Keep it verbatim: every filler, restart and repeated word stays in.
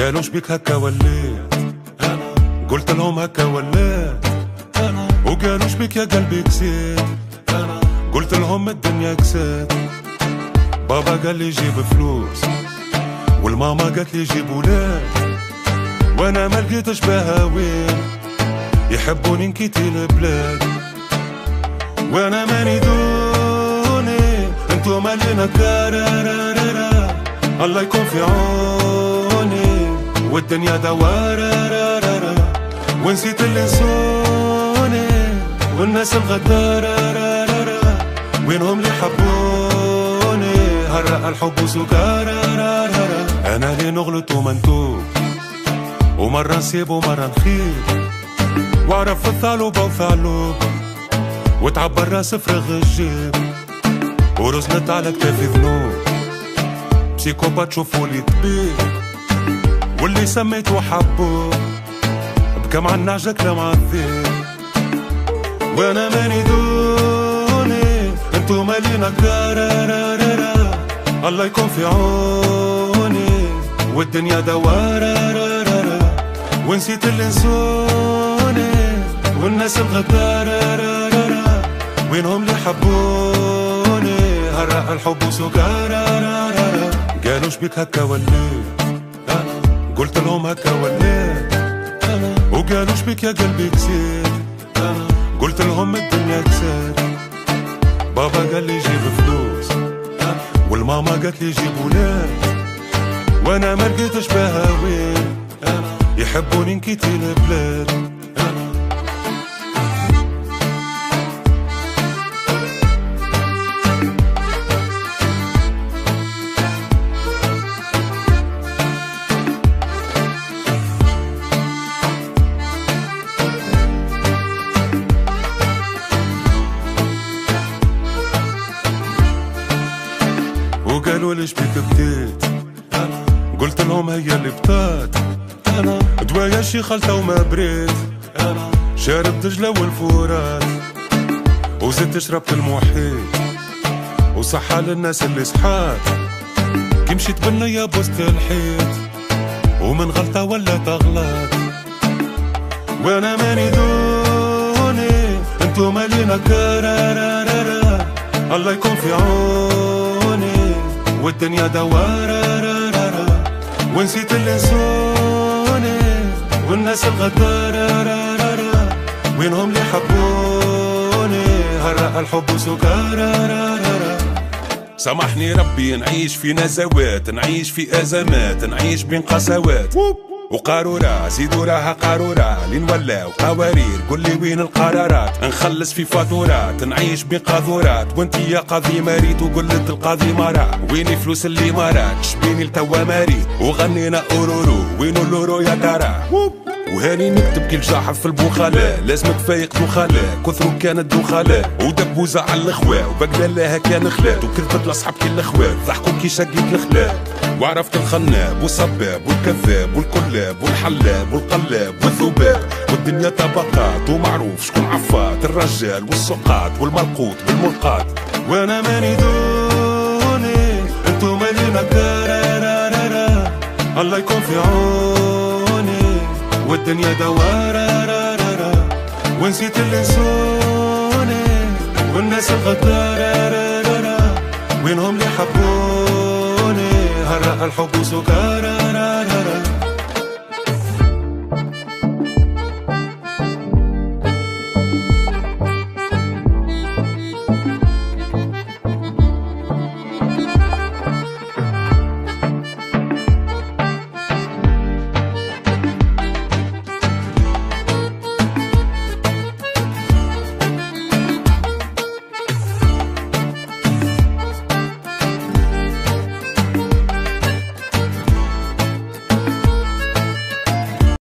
قالوا شبيك هكا وليت، قلت لهم هكا وليت، وقالوا شبيك يا قلبي كسيت، قلت لهم الدنيا كسيت. بابا قال لي جيب فلوس، والماما قالت لي جيب ولاد، وانا ما لقيتش بها وين يحبوني نكيتي البلاد. وانا ماني دوني انتو مالينا كارارارارا، الله يكون في عوني والدنيا دوارارارارا، ونسيت اللي نسوني والناس الغدارارارا، وينهم اللي حبوني هرق الحب وسكارارارا. انا اللي نغلط وما نتوب، ومرة نسيب ومرة نخيب، واعرف الثعلب وثعلب، وتعبر راس فرغ الجيب، ورزنت على كتافي ذنوب. بسيكوبات شوفولي طبيب، واللي سميته حبوب، بكى مع النعجة لا مع الذيب. وانا ماني دوني انتو مالينا كارارارارا، الله يكون في عوني والدنيا دوارارارارا، ونسيت اللي نسوني والناس الغدارارارا، وينهم اللي حبوني هرق الحب وسكارارارا. قالوا شبيك هكا وليت، قلت لهم هكا وليت، وقالوا شبيك يا قلبي كسيت، قلت لهم الدنيا كسيت. بابا قال لي جيب فلوس، والماما قالت لي جيب ولاد، وانا ما لقيتش بها وين يحبوني نكيتي البلاد. وقالوا ليش بيك بديت، قلت لهم هي اللي بطات، دوايا شي خلطة وما بريت، شارب دجلة والفورات، وزدت شربت المحيط، وصحة للناس اللي صحات، كي مشيت بالنية بوسط الحيط، ومن غلطة ولا تغلط. وانا ماني دوني انتو مالينا كارارارارا، الله يكون في عوني والدنيا دوارارارارا، ونسيت اللي نسوني والناس الغدارارارا، وينهم اللي حبوني هرق الحب وسكارارارا. سامحني ربي نعيش في نزوات، نعيش في أزمات، نعيش بين قسوات وقارورة، زيدوا راها قارورة لين ولاو قوارير، قول لي وين القرارات، نخلص في فاتورات، نعيش بين قاذورات، وانتي يا قاضي مريت وقلت القاضي مرا، ويني فلوس اللي مرات شبيني لتوا مريت، وغنينا أورورو وينو اللورو يا ترى. وهاني نكتب كل جاحظ في البخلاء، لازمك فايق دخلاء، كثرو كانت دخلاء، ودبوزة على الخوا، وبقلاها كان خلات، وكذبت لاصحاب كل الاخوات، ضحكوا كي شقيت الخلات، وعرفت الخناب والصباب والكذاب والكلاب والحلاب والقلاب والذباب، والدنيا طبقات ومعروف شكون عفات، الرجال والسقاط والملقوط بالملقات. وانا ماني دوني انتو مالينا كارارارارا، الله يكون في عوني والدنيا دوارارارارا، ونسيت اللي نسوني والناس الغدارارارا، وينهم اللي حبوني هرق الحب وسكارارارا.